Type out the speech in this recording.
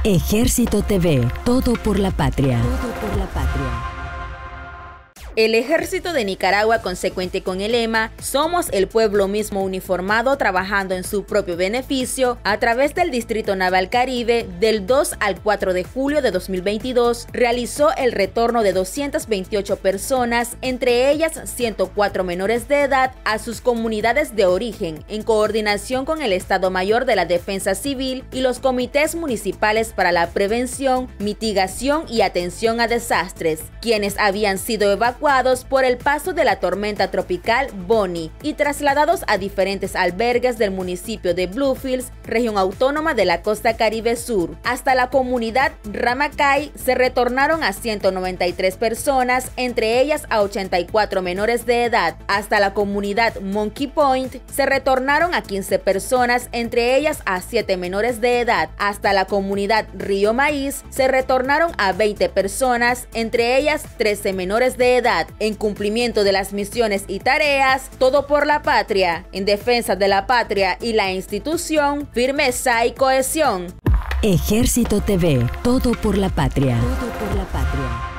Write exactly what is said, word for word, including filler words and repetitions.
Ejército T V, todo por la patria. Todo por la patria. El Ejército de Nicaragua, consecuente con el lema "Somos el pueblo mismo uniformado trabajando en su propio beneficio", a través del Distrito Naval Caribe, del dos al cuatro de julio de dos mil veintidós, realizó el retorno de doscientas veintiocho personas, entre ellas ciento cuatro menores de edad, a sus comunidades de origen, en coordinación con el Estado Mayor de la Defensa Civil y los comités municipales para la prevención, mitigación y atención a desastres, quienes habían sido evacuados por el paso de la tormenta tropical Bonnie y trasladados a diferentes albergues del municipio de Bluefields, región autónoma de la costa Caribe Sur. Hasta la comunidad Ramacay se retornaron a ciento noventa y tres personas, entre ellas a ochenta y cuatro menores de edad. Hasta la comunidad Monkey Point se retornaron a quince personas, entre ellas a siete menores de edad. Hasta la comunidad Río Maíz se retornaron a veinte personas, entre ellas trece menores de edad. En cumplimiento de las misiones y tareas, todo por la patria, en defensa de la patria y la institución, firmeza y cohesión. Ejército T V, todo por la patria. Todo por la patria.